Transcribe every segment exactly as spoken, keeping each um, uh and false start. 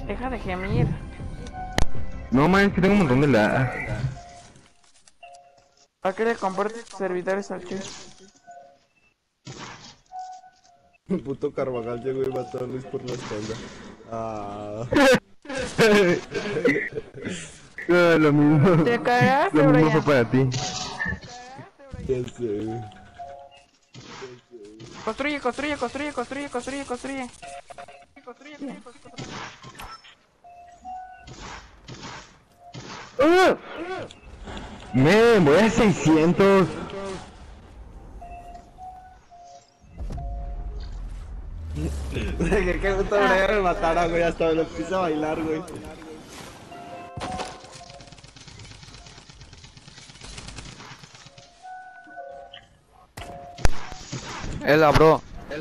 Deja de gemir. No, man, es que tengo un montón de lag. ¿Para qué le compartes tus servidores al Chuy? Un puto Carvajal llegó y mató a Luis por la espalda. Ah. No, lo mismo. Te cagaste, Lo mismo Brian. fue para ti. Ya sé. Construye, construye, construye, construye, construye, construye. Construye, construye, construye. ¡Ah! Me voy a seiscientos. Que qué puto Brian me matara, güey. Hasta me lo puse a bailar, güey. Ela, bro.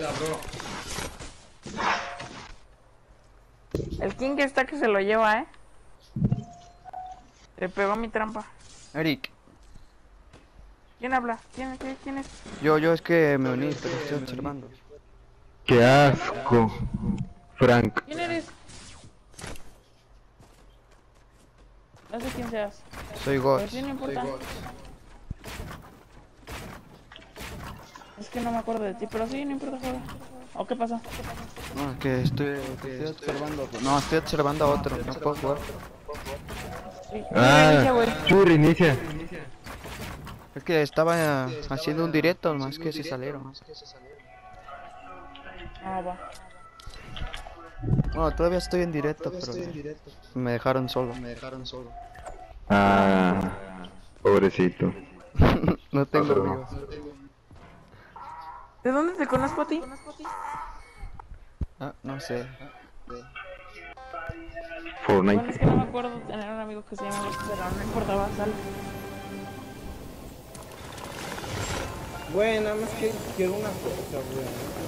El King está que se lo lleva, eh. Le pegó mi trampa. Eric. ¿Quién habla? ¿Quién, quién, quién es? Yo, yo es que me uní, pero estoy observando. Qué asco, Frank. ¿Quién eres? No sé quién seas. Soy Pero Ghost. sí, no importa. Es que no me acuerdo de ti, pero sí, no importa, joder. ¿O qué pasó? No, es que estoy, que estoy observando. No, estoy observando a otro. No puedo jugar. Sí. Ah, Inicia, güey. Chuy, reinicia. Es que estaba eh, haciendo un directo, más que se salieron. Ah, va. Bueno, todavía estoy en directo, pero me dejaron solo. Me dejaron solo. Ah, pobrecito. No tengo amigos. ¿De dónde te conozco a ti? Ah, no sé. Bueno, es Fortnite. que no me acuerdo de tener un amigo que se llama Ghost, pero no importaba, sale. Güey, nada más que quiero una cosa, güey.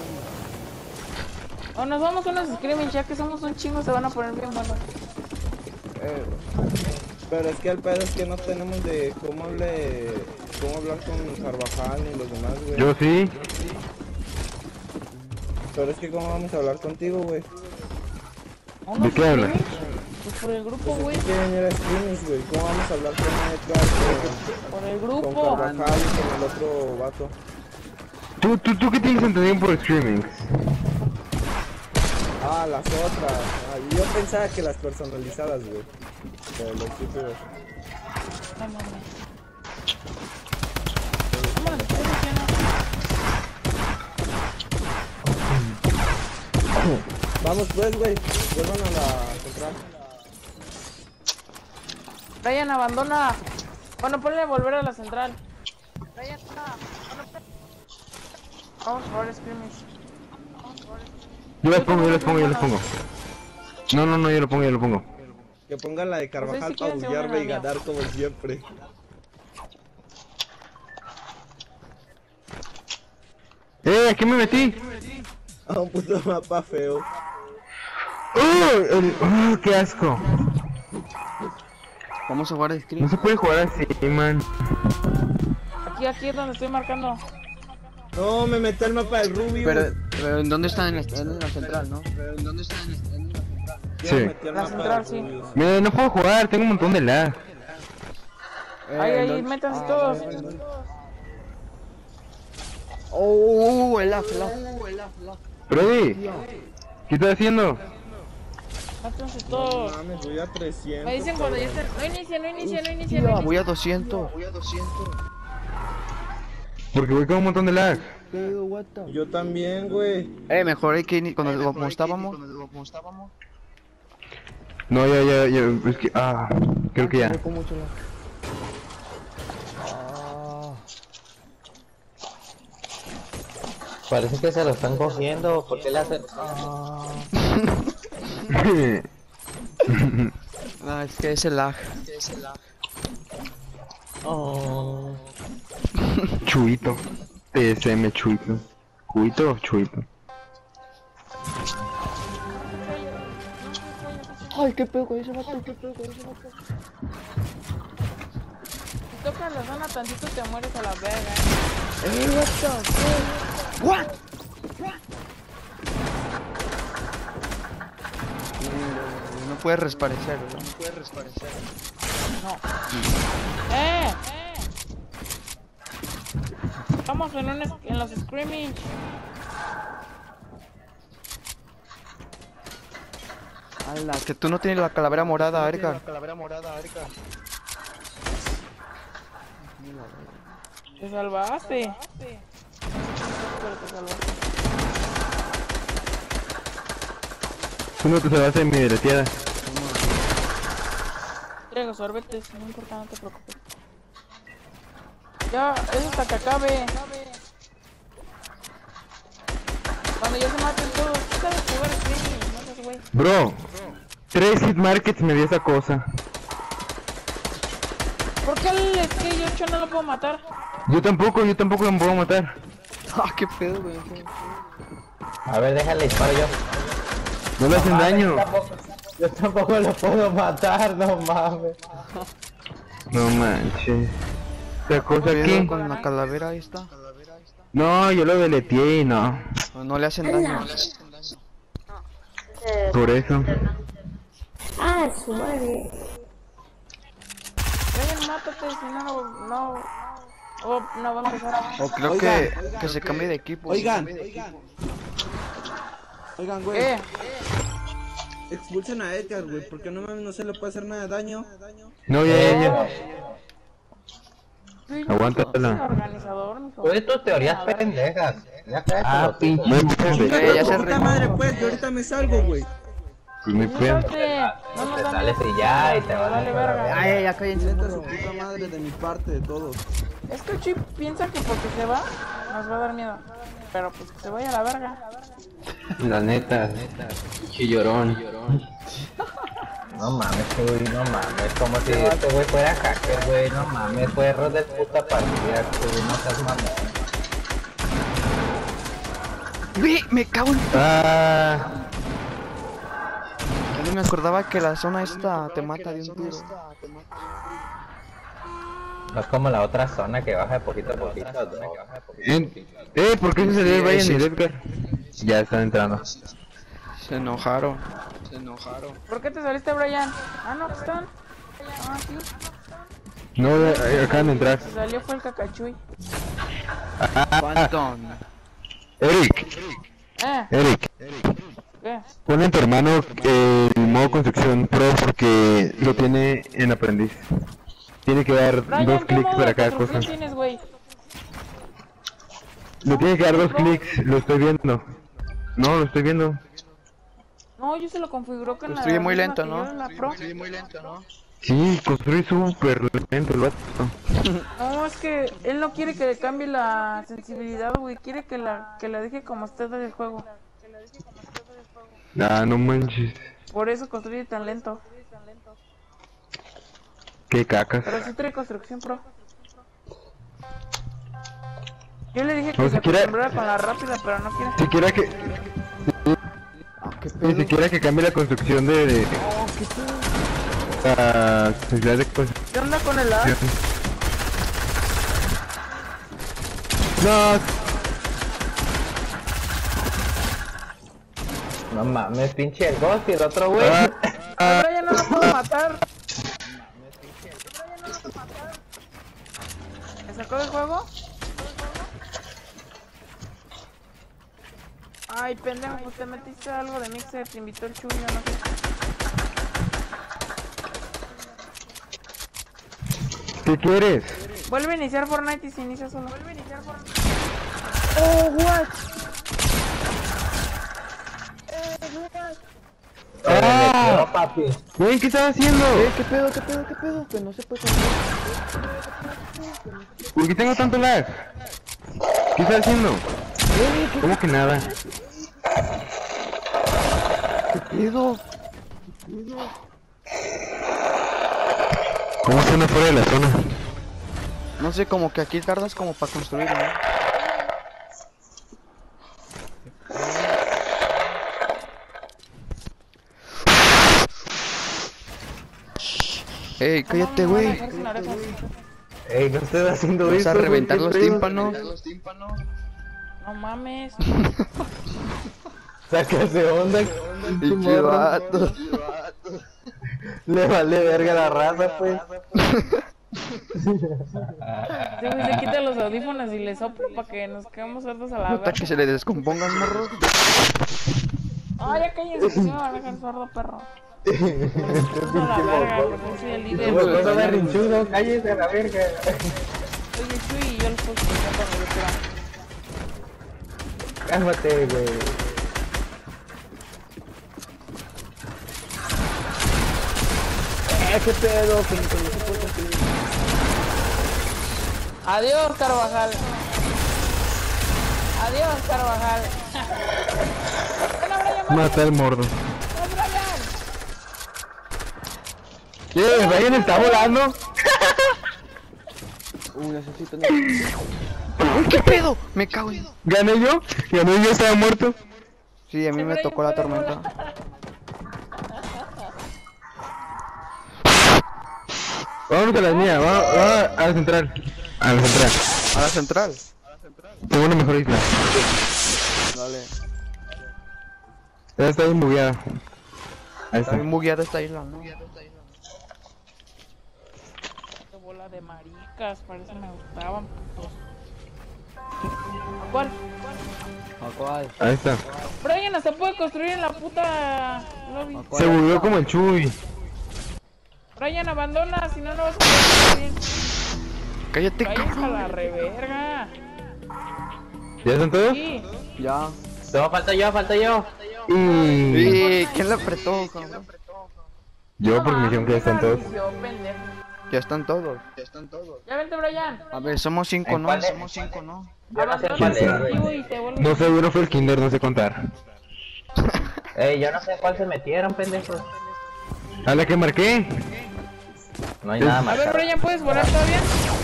O nos vamos a unos scrimmage, ya que somos un chingo, se van a poner bien buenos. Eh, pero es que el pedo es que no tenemos de cómo hable, cómo hablar con Carvajal ni los demás, güey. Yo sí. Pero es que cómo vamos a hablar contigo, güey. ¿Unos ¿De qué hablas? scrimmage? Pues por el grupo, güey. Quieren ir a streamings, güey. ¿Cómo vamos a hablar con Edgar, Por el con, grupo. con Carvajal y con el otro vato? ¿Tú, tú, tú qué tienes entendido por streaming? Ah, las otras. Ah, yo pensaba que las personalizadas, güey. De los youtubers. No mames. Vámonos, estoy diciendo. Vamos pues, güey. Vuelvan a la central. Brian, abandona. Bueno, ponle volver a la central. Brian, no. Vamos a jugar scrimmage. Yo las pongo, yo las pongo, yo las pongo. No, no, no, yo lo pongo, yo lo pongo. Que pongan la de Carvajal Pues ahí sí para quieren se bullarme y unen a mí. ganar como siempre. ¡Eh! ¿Qué me metí? A un puto mapa feo. ¡Oh! El... ¡Oh! ¡Qué asco! Vamos a jugar el No screen. se puede jugar así, man. Aquí, aquí es donde estoy marcando. No, me metí al mapa del Rubio. Pero, pero ¿en dónde está? En la, en la central, ¿no? Pero ¿en dónde está? En la, en la central. Yo Sí. me metí al La mapa central, del sí. Rubius. Mira, no puedo jugar, tengo un montón de lag. Eh, Ahí, ¿en ahí, dónde? métanse Ah, todos. vale, vale. Oh, el lag, el lag. Brody, ¿qué estás haciendo? Métanse No todos. mames, voy a trescientos. Me dicen cuando ya estén. No inicia, no inicia, no inicia, no Tío, inicia. voy a doscientos. Voy a doscientos. Porque voy con un montón de lag. Pero, what the- Yo también, güey. Eh, mejor hay que ini- cuando como estábamos. Como estábamos. No, ya, ya, ya, es que, ah, creo que ya. Con mucho lag. Ah. Parece que se lo están cogiendo, ¿por qué le hacen? Ah. No, es que es el lag. Es el lag. Oh. Chuito. T S M Chuito. ¿Chuito o Chuito? Ay, qué pedo con ese vato, qué pedo con ese vato. Si tocas la zona tantito te mueres a la verga. Eh, what the fuck? What? No No puedes resparecer, ¿verdad? No puedes resparecer. ¡Eh! Estamos en, un, es- en los scrimmage. Ala, que tú no tienes la calavera morada, Edgar. Te salvaste. Pero te salvaste. Tú no te salvaste de mi deleteada. Traigo sorbetes, no importa, no te preocupes. Ya, es hasta que acabe. Cuando ya se maten todos, tú sabes jugar scrimmage, no seas güey. Bro, tres hit markets me dio esa cosa. ¿Por qué el Skate ocho no lo puedo matar? Yo tampoco, yo tampoco me puedo matar. Ah, qué pedo, güey. A ver, déjale disparo yo. No le hacen mames, daño. tampoco- yo tampoco lo puedo matar, no mames. No manches. Esta cosa Cuidado aquí. con la calavera, ahí está. No, yo lo deleteé y no. No, no le hacen daño. Por eso. Ah, su madre. Vayan, mátate, si no, no, no, oh, no va a empezar. O creo Oigan, que, que se cambie de equipo. Oigan. Oigan, güey. ¿Qué? Expulsen a Edgar, güey, porque no mames, no se le puede hacer nada de daño. No, ya, ya, ya. Sí, Aguántatela. soy organizador, mijo. Tú de tus teorías pendejas. Ya cállate. Ah, los pinche. hijos. No, Chica, Eh, ya se puta re- madre, pues, yo ahorita me salgo, güey. pues muy feo. Salte, no nos Te dan sales miedo. y ya, y te vas a Vale, la verga. Ay, ya cállense. Neta, su puta madre de mi parte, de todos. Es que Chip piensa que porque se va, nos va a dar miedo. Pero pues que se vaya a la verga. La neta, neta. Pinche llorón. No mames, güey, no mames. Como si este güey fuera hacker, güey. No mames, fue error de puta partida, güey. No seas mamón. ¡Uy! Me cago en... Ah, Yo no me acordaba que la zona esta te mata de un tiro. No es como la otra zona que baja de poquito a poquito. ¿no? en- eh, ¿por qué se salió el Brian y el Edgar? Ya están entrando. Se enojaron. Se enojaron. ¿Por qué te saliste, Brian? Ah, no, que están. Ah, sí. No, eh, acaban de entrar. Se salió fue el cacachuy. Phantom. Eric, Eh, Eric, ¿qué? ponle a tu hermano eh, el modo construcción pro porque lo tiene en aprendiz. Tiene que dar Brian, dos ¿qué clics modo para de cada cosa. construcción tienes, güey? Le tiene que dar dos clics, lo estoy viendo. No, lo estoy viendo. No, yo se lo configuró con la... Construye muy misma lento, que ¿no? yo, la Pro. muy lento, ¿no? Sí, construye súper lento el vato. No, es que él no quiere que le cambie la sensibilidad, güey. Quiere que la, que la deje como está del juego. Ah, no manches. Por eso construye tan lento. Qué cacas. Pero sí trae construcción pro. Yo le dije que No, se si quiere- acostumbrara con la rápida, pero no quiere. Siquiera que... Ni siquiera que cambie la construcción de... de... La sensibilidad de construcción. ¿Qué onda con el A? No, No mames, pinche el Ghost y el otro güey. ah, ah, Ahora ya no lo puedo matar. ¿Me sacó del juego? Ay, pendejo, pues te metiste algo de Mixer, te invitó el Chuyo, no sé. ¿qué quieres? Vuelve a iniciar Fortnite y se inicia solo. Vuelve a iniciar Fortnite. Oh, what? ¡Ah! No, papi. Güey, ¿qué estaba haciendo? Eh, ¿qué pedo, qué pedo, qué pedo? Que no se puede construir. ¿Por qué tengo tanto lag? ¿Qué estaba haciendo? ¿Cómo que nada? ¿Qué pedo? ¿Cómo suena fuera de la zona? No sé, como que aquí tardas como para construir, ¿no? Ey, cállate, güey. Ey, no estés haciendo Vas eso. a reventar güey, los qué pedo. tímpanos. No mames. Sácase onda. Pinche vato. Le vale verga la raza, pues. Sí, güey, se quita los audífonos y le sopla para que nos quedemos sordos a la Puta, verga. que se le descompongan morros. Ah, ya cállense, que se me van a dejar sordo, perro. A la verga, que no soy el líder. No me berrinchudo, cállese a la verga. Oye, Chuy, y yo los puedo escuchar cuando yo quiera. Cálmate, güey. Eh, qué pedo, que ni con eso puedo cumplir. Adiós, Carvajal. Adiós, Carvajal. Bueno, Brian, Mata el mordo. ¡Vamos, Brian! ¿Qué? ¿Brian está volando? Uy, necesito... ¡Uy, qué pedo! Me cago en... ¿Gané yo? ¿Gané yo? ¿Estaba muerto? Sí, a mí me tocó la tormenta. Vámonos a la mía, va, va a la central. A la central. A la central. Tengo una mejor isla. Dale. Ya está bien bugueada. Ahí Está está. bien bugueada esta isla, ¿no? Esta bola de maricas, parece que me gustaban, putos. ¿A cuál? ¿A cuál? Ahí está. Brian, hasta puede construir en la puta lobby. Se bugueó como el Chuy. Brian, abandona, si no, no vas a poder construir. Cállate, Cállate a cabrón. la reverga. ¿Ya están todos? Sí. Ya. No, falta yo, falta yo. Y... Sí, ¿quién le apretó, cabrón? Yo porque me dijeron que ya están todos. Yo, pendejo. Ya están todos. Ya vente, Brian. A ver, somos cinco, ¿En ¿no? cuál es? Somos cinco, ¿no? Yo no sé Abandona cuál el es, objetivo güey. y te vuelves. No sé, uno fue el kinder, no sé contar. Ey, yo no sé cuál se metieron, pendejos. ¿A la que marqué? No hay nada A más. ver, Brian, ¿puedes volar todavía?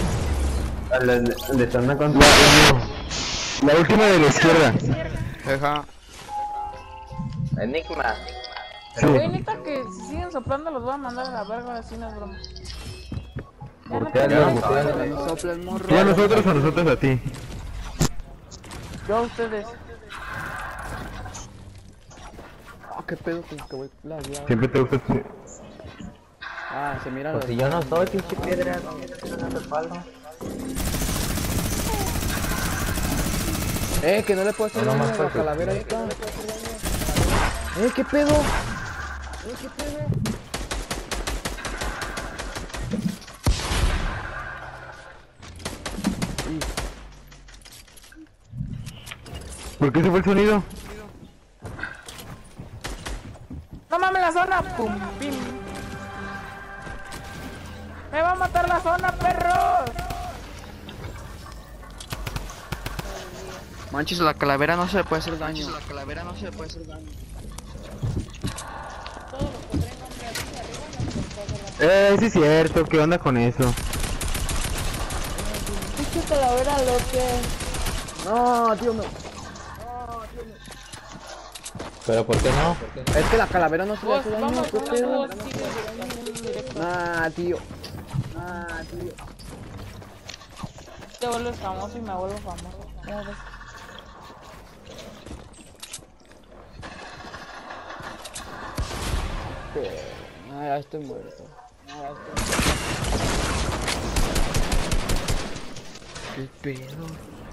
Le están con la, la última de la izquierda. Deja. Enigma. Sí. Güey, neta que si siguen soplando los voy a mandar a la verga, así no es broma. Ya no Voltealo, tengo- voltealo. Sopla el morro. ¿Tú a nosotros o a nosotros a ti? Yo a ustedes. Ah, qué pedo con que voy lagueado. Siempre te gusta. Ah, se mira Pues los... si yo no soy pinche piedra, no me no me respaldo. Eh, que no le puedo hacer No, daño más a la fuerte. calavera esta. Eh, qué pedo. ¿Por qué se fue el sonido? No mames la zona, pum, pim. Me va a matar la zona, perros. Manches, la calavera no se le puede hacer daño. La calavera no se le puede hacer daño. Eh, sí es cierto, ¿qué onda con eso? Pinche calavera loque. No, tío, no. ¿Pero por qué no? Es que la calavera no se le Vos, hace daño. vamos, ¿Qué vamos, pedo? vos, sigue en directo. Ah, tío. Ah, tío. Te vuelves famoso y me vuelvo famoso. ¿Cómo ves? Ah, ya estoy muerto. Ah, ya estoy muerto. ¿Qué pedo?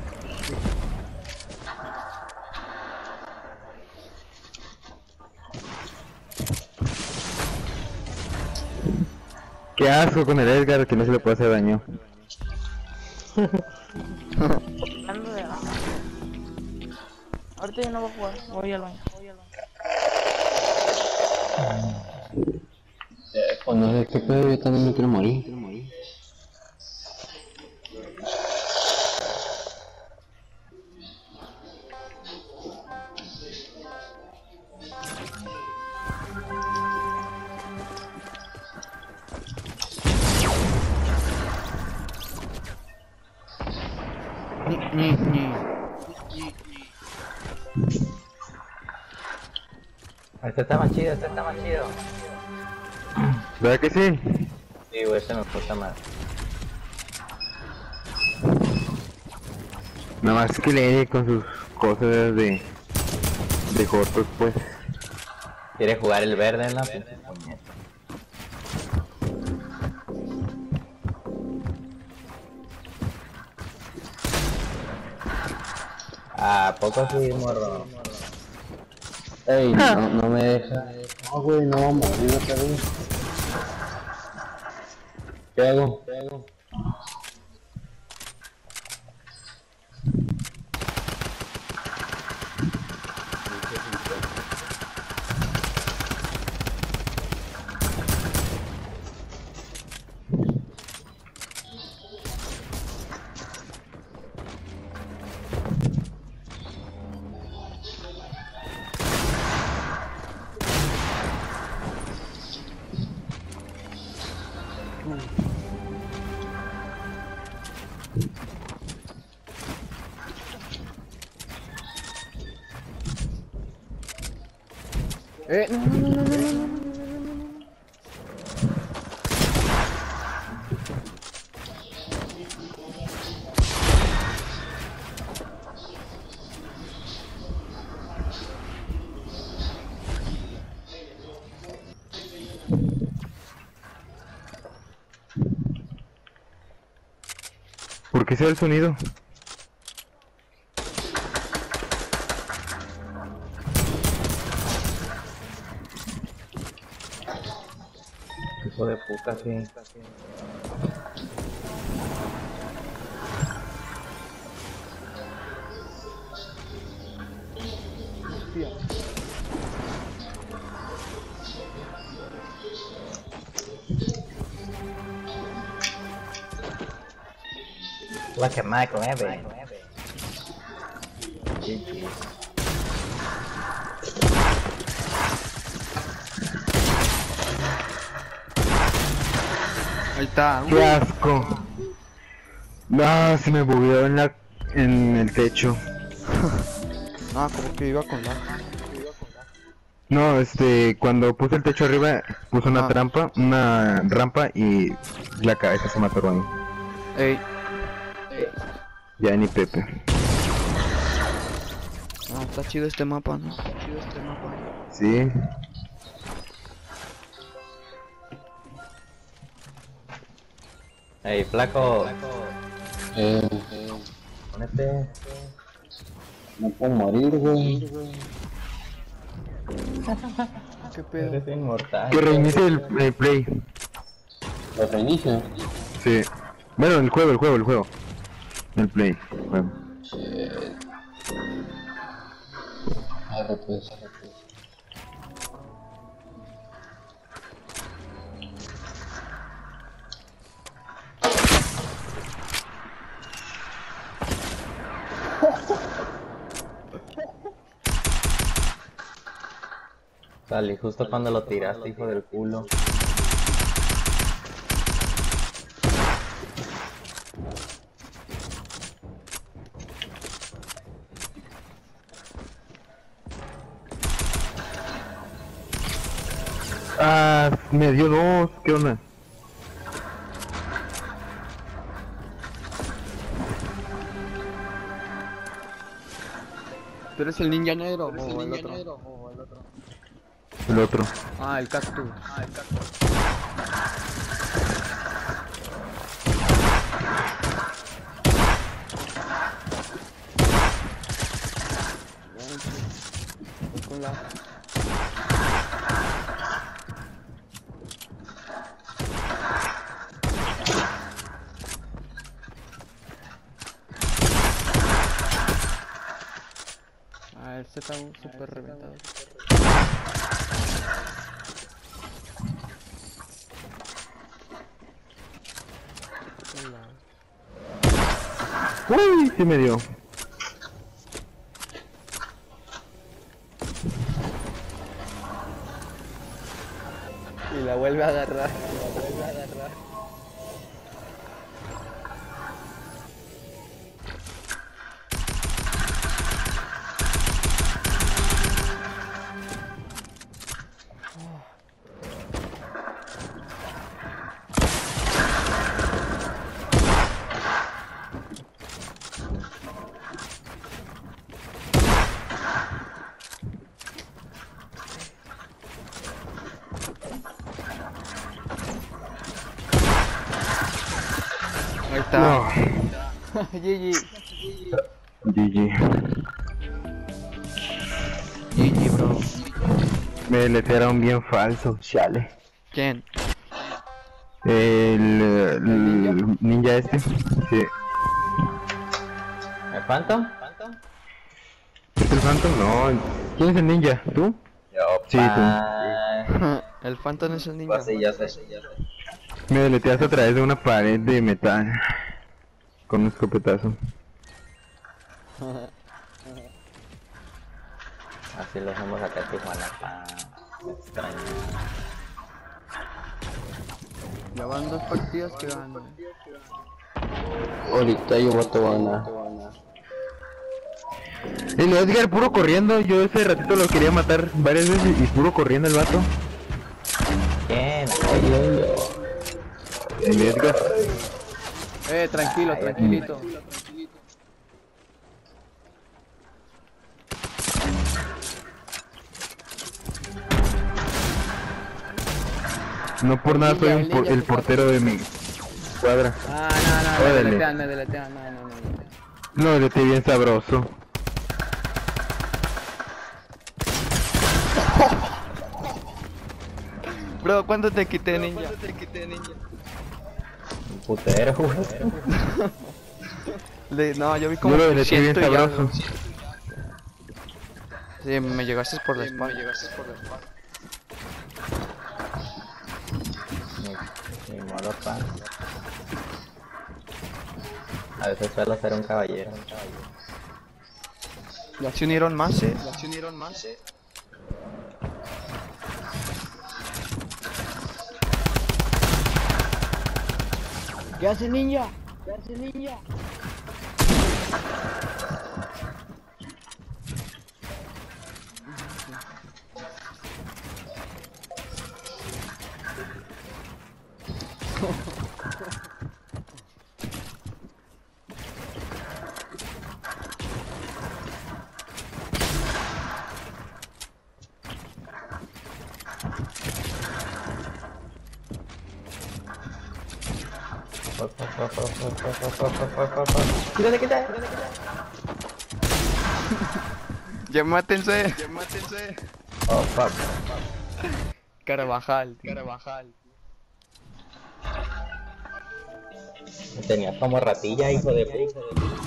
Qué asco con el Edgar, que no se le puede hacer daño. Ando de... Ahorita yo no voy a jugar, voy al baño. Voy al baño. Pues no sé qué pedo, yo también me quiero morir. Ni, ni, ni. Este está más chido, este está más chido. ¿Verdad que sí? Sí, güey, este me gusta más. Nada más que le con sus cosas de... de cortos, pues. ¿Quiere jugar el verde en la pinche puñeta? Ah, poco sí, morro. Ey, no, no me deja. No, güey, no, morir otra vez. ¿Qué hago? ¿Qué hago? Eh, no, no, no, no, no, no, no, no. ¿Por qué se da el sonido? Hijo de puta, sí. Look at Michael Abbey. Ahí está. ¡Qué asco! No, se me bugueó en la... en el techo. Ah, como que iba con la. No, este, cuando puse el techo arriba, puse una Ah. trampa, una rampa y la cabeza se mató ahí. Ey. Ya ni Pepe. Ah, está chido este mapa, ¿no? Está chido este mapa. Sí. Ey, flaco. Eh, ponete. No puedo morir, güey. ¿Qué pedo? Eres inmortal. Que reinicie el, el play. ¿Lo reinicio? Sí. Bueno, el juego, el juego, el juego. El play. El juego. Arre pues, arre pues. Salí justo cuando lo tiraste, hijo del culo. Ah, me dio dos. ¿Qué onda? ¿Tú eres el ninja negro o el otro? El otro. Ah, el cactus. Ah, el cactus. Voy con la... Ah, el Z super reventado. Uy, sí me dio. Y la vuelve a agarrar. La vuelve a agarrar. Ahí está. No. G G. G G. Me deletearon bien falso, chale. ¿Quién? El, el ninja? ninja este. Sí. ¿El Phantom? ¿Es el Phantom? No. ¿Quién es el ninja? ¿Tú? Yo, Sí, pa... El Phantom es el ninja. Pues sí, ya sé, ya sé. Me deleteaste a través de una pared de metal. Con un escopetazo. Así lo hacemos acá en Tijuana, pa... Me extraño. Ya van dos partidas que ganan. Ahorita yo voto gana. El Edgar puro corriendo, yo ese ratito lo quería matar varias veces y puro corriendo el vato. ¿Quién? Ay, yo, yo. El Edgar. Eh, tranquilo, Ay, tranquilito. No por nada soy un por- el portero de mi cuadra. Ah, no, no, me Órale. deletean, me deletean, no, no, no, no. No, deleteé bien sabroso. Bro, ¿cuánto te quité, ninja? Un putero, güey. Le- no, yo vi como Yo lo deleteé bien ciento y algo. sabroso. Sí, me llegaste por la espalda. Ni, ni modo, pa. A veces suelo ser un caballero. Ya se unieron más, eh. Ya se unieron más, eh. ¿Qué hace, ninja? ¿Qué hace, ninja? Quítate, quítate. Ya mátense, ya mátense. Oh, fuck. Carvajal, Carvajal. Me tenías como ratilla, hijo de puta.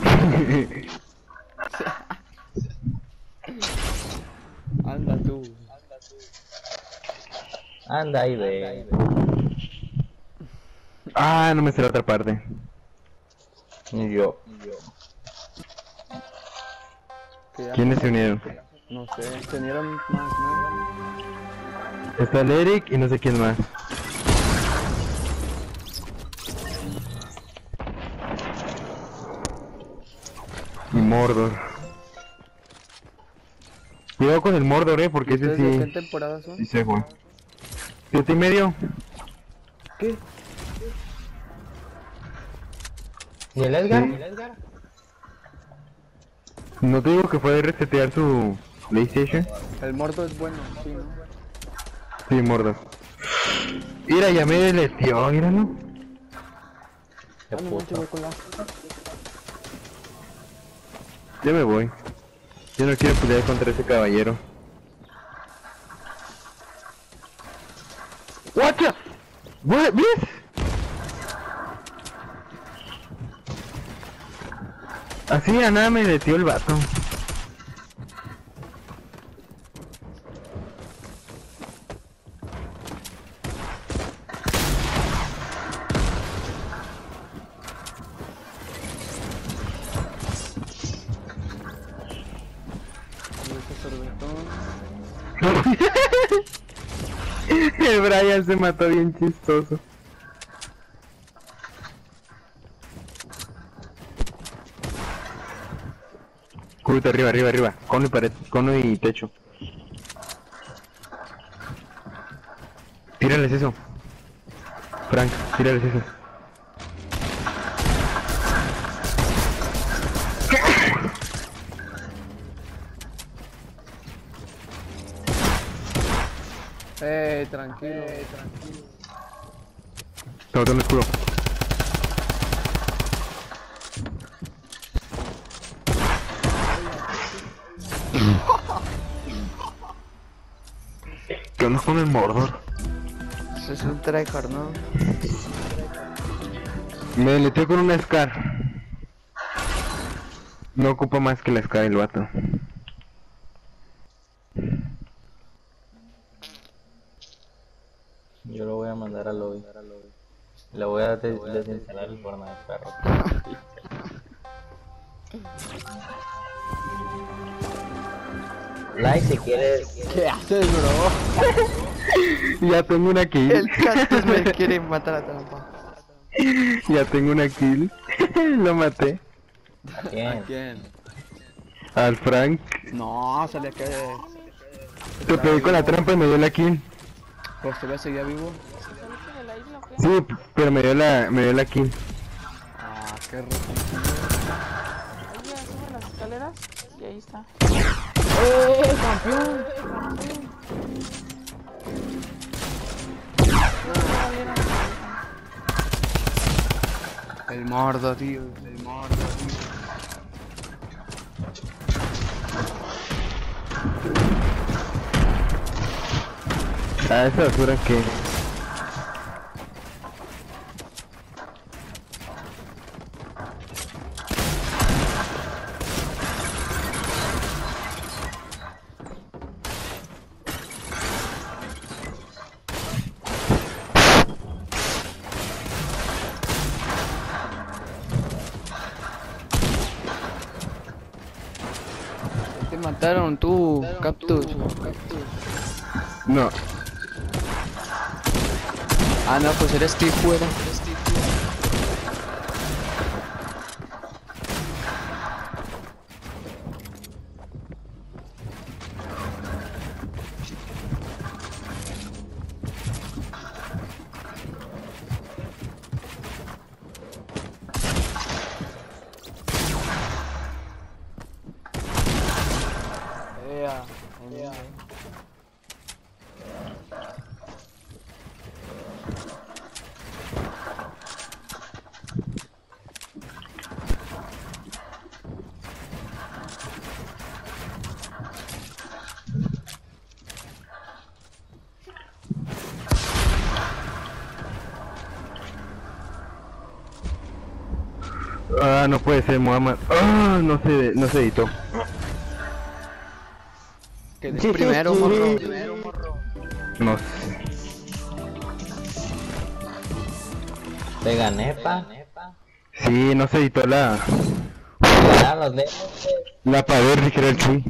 Anda tú. Anda ahí, ve. Ah, no me sé la otra parte. Y yo. ¿Quiénes se unieron? No sé, se unieron más, ¿no? Está el Eric y no sé quién más. Y Mordor. Cuidado con el Mordor, eh, porque ese ¿Ustedes de qué sí. temporada son? Sí se fue. Siete y medio. ¿Qué? ¿Y el Edgar? Sí. ¿Y el Edgar? No te digo que fue de resetear su PlayStation. El mordo es bueno, sí, ¿no? Sí, Mordor. Mira, ya me deleteó, míralo. Qué puto. Ya me voy. Yo no quiero pelear contra ese caballero. ¡Guacha! ¿Ves? Así a nada me detió el vato. El Brian se mató bien chistoso. Cúbito arriba, arriba, arriba. Cono y pared, cono y techo. Tírales eso. Frank, tírales eso. Eh, tranquilo, eh, tranquilo. Te boté un escudo. ¿Qué onda con el Mordor? Eso es un tryhard, ¿no? Me metió con una Scar. No ocupa más que la Scar el vato. Yo lo voy a mandar al lobby. Le voy a des desinstalar el Fortnite, perro. Like si quieres. ¿Qué haces, bro? Ya tengo una kill. El cactus me quiere matar a trampa. Ya tengo una kill. Lo maté. ¿A quién? ¿A quién? Al Frank. No, salía que... Te pegué con la trampa y me dio la kill. Pues todavía seguía vivo. ¿Saliste de la isla o qué? Sí, pero me dio la, me dio la kill. Ah, qué rico. Ahí ya sube las escaleras y ahí está. ¡Eh, campeón! El mordo, tío. El mordo, tío. A esa altura que... Te mataron tú, Cactus. No. Ah, no, pues eres Steve fuera. Ea, ea. Ah, no puede ser, Muhammad. Ah, no se, no se editó. Que del primero, morro. No sé. Te gané, pa. Sí, no se editó la... Ganaron los negros. La pared, dijera el Chuy.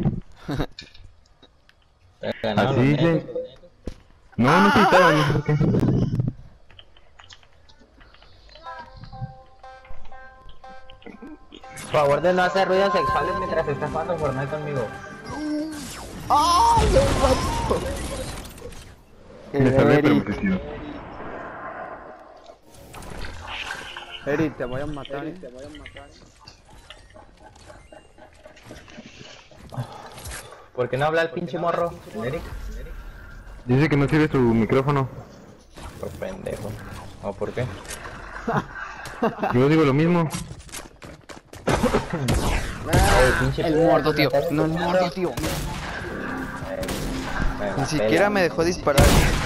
Te ganaron Así los dice. negros. No, no se editaba, no sé por qué. Por favor de no hacer ruidos sexuales mientras estás jugando Fortnite conmigo. Me salvé, pero me Eri, suicidó. Eri, te voy a matar, eh. Te voy a matar. ¿Por qué no habla el pinche morro? Eric. Dice que no sirve su micrófono. Por pendejo. ¿O por qué? Yo digo lo mismo. Ay, pinche El pedo, muerto, tío. matar a No, el tu muerto, morro. tío. Me Ni la siquiera pela. me dejó disparar.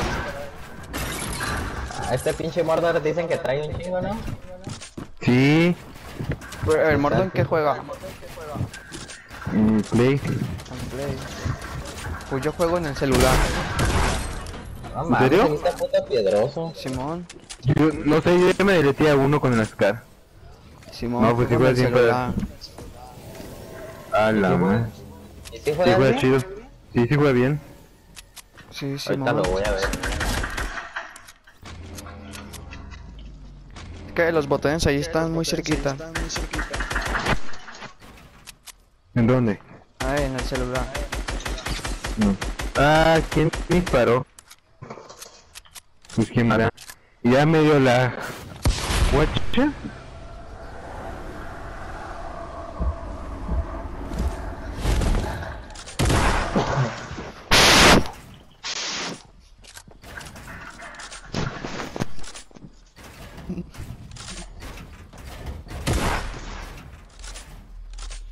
A este pinche Mordor dicen que trae un chingo, ¿no? Sí. Pero, ¿el mordo en qué juega? Mm, play. En Play. Pues yo juego en el celular. No ¿En mames, serio? se viste puto piedroso. Simón. Yo, no sé, yo ya me deleté a uno con el Scar. Simón. No, pues sí juego en juega el bien, celular. A la madre. ¿Y si Sí juegas juega bien? chido. Sí, sí juega bien. Sí, Ahorita Simón. lo voy a ver. Es que los botones ahí están muy cerquita. ¿En dónde? Ah, en el celular. No. Ah, ¿quién me disparó? Pues quién era. Y ya me dio la... ¿Guacha?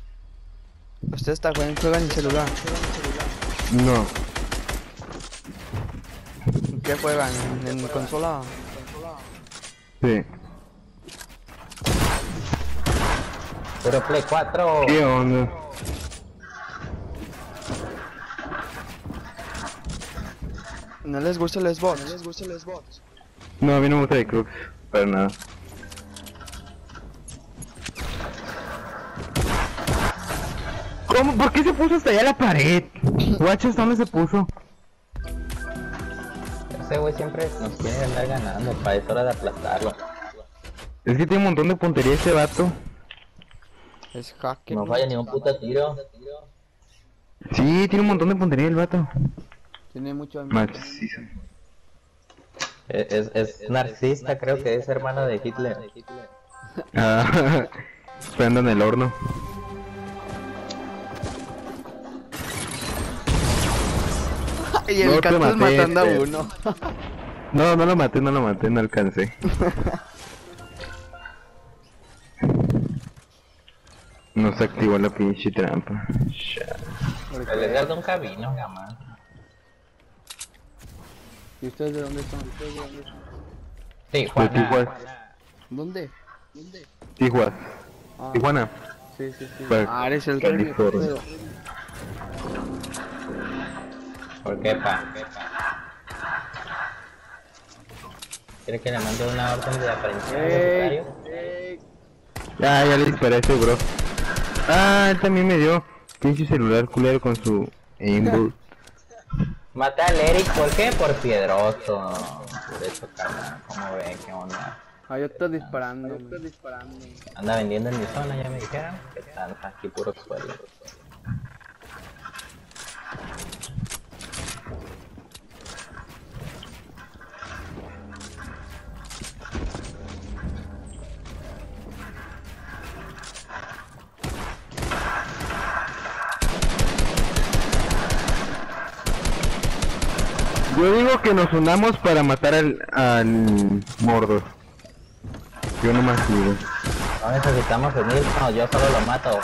Usted está jugando, juega en el celular. No. qué juegan? ¿En consola? Sí. Puro Play cuatro. ¿Qué onda? ¿No les gusta el Xbox? ¿No les gusta el Xbox? No, a mí no me gusta de Crux, para nada. ¿Cómo? ¿Por qué se puso hasta allá la pared? Guachos, ¿dónde se puso? Ese güey siempre nos quiere andar ganando, pa, es hora de aplastarlo. Es que tiene un montón de puntería este vato. Es hacker. No falla ni un puto tiro. Sí, tiene un montón de puntería el vato. Tiene mucho Macizo. Es, es, es narcisista, creo que es hermano de Hitler. Ah, esperando en el horno. Y el No te Cactus maté, matando a este. uno. No, no lo maté, no lo maté, no alcancé. No se activó la pinche trampa. El Edgar nunca vino, jamás. ¿Y ustedes de dónde son? ¿Ustedes de dónde son? Sí, De Juana. Tijuana. ¿Dónde? ¿Dónde? Tijuana. Ah, Tijuana. sí, sí, sí. Para Ah, eres el California. rey. ¿Por qué, pa? ¿Quiere que le mande una orden de aprehensión al Ey, usuario? ey. Ah, ya le disparé a ese bro. Ah, él también me dio pinche celular culero con su aimbot. Maté al Eric, ¿por qué? Por piedroso. Por eso, carnal, ¿cómo ve? ¿Qué onda? Ah, yo estoy disparando. Yo estoy disparando. Anda vendiendo en mi zona, ya me dijeron. Que están aquí puro suelo. Yo digo que nos unamos para matar al, al Mordor. Yo nomás digo. No necesitamos unirnos, yo solo lo mato.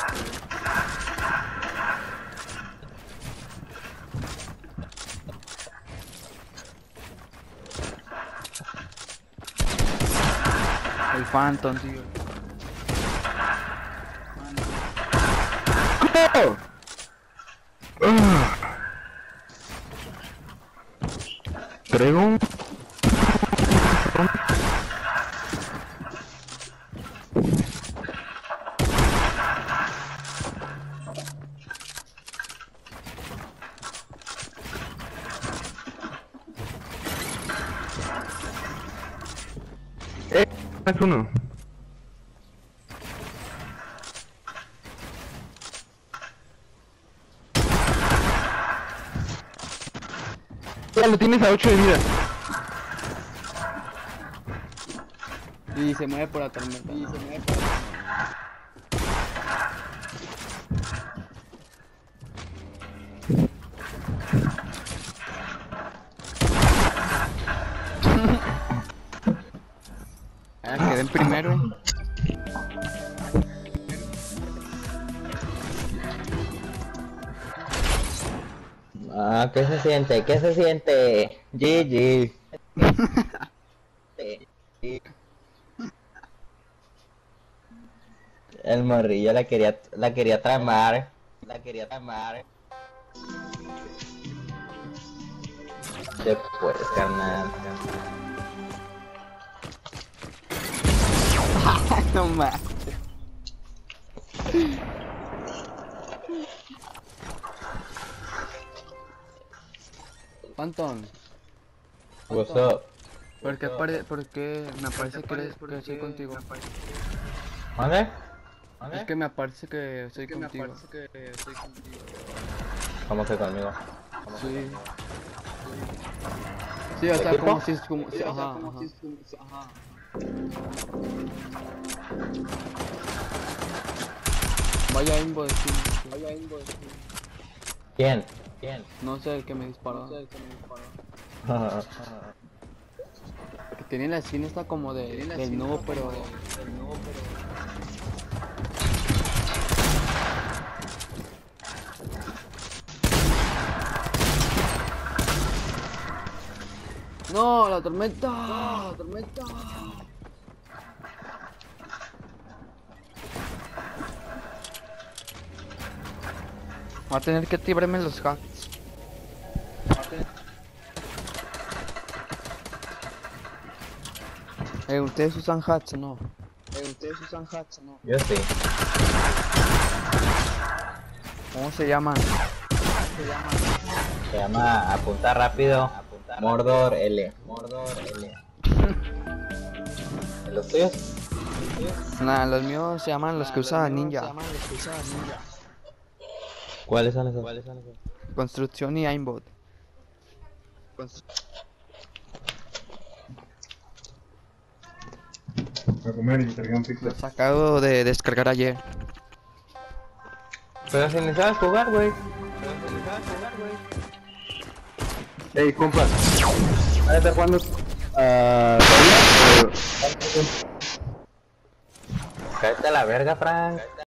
El Phantom, tío. ¡Oh! Ah. Traigo un... Eh, es uno. Ya lo tienes a ocho de vida. Y se mueve por la tormenta. Y se mueve por la tormenta. Ah, quedé en primero. Ah, ¿qué se siente? ¿Qué se siente? G G. El morrillo la quería, la quería tramar. La quería tramar. Después, carnal. No más. Phantom, What's up? ¿por qué, apare ¿por qué me parece que eres que estoy contigo? ¿Dónde? Es que me parece que estoy contigo. ¿Cómo que conmigo? Sí. Sí, o sea, ¿Equipo? como si es como si, ajá, ajá. Vaya imbo de ti. Vaya imbo de ti. ¿Quién? ¿Quién? No sé el que me disparó. No sé el que me disparó. Que tiene la skin esta como de del nuevo, pero del nuevo, pero No, la tormenta. No, la tormenta. Va a tener que tirarme los hacks. Eh, ¿ustedes usan hats o no? Eh, ¿ustedes usan hats o no? Yo sí. ¿Cómo se llaman? Se llama apunta rápido. Mordor L. Mordor L. ¿Los tuyos? Nah, los míos se llaman los que usa Ninja. ¿Cuáles son esos? ¿Cuáles son esos? Construcción y aimbot. A comer y cargar un pixel. Los acabo de descargar ayer. Pero si ni sabes jugar, güey. Ey, compa. ¿Ahora está jugando? Ah, ¿todavía? Cállate a la verga, Frank.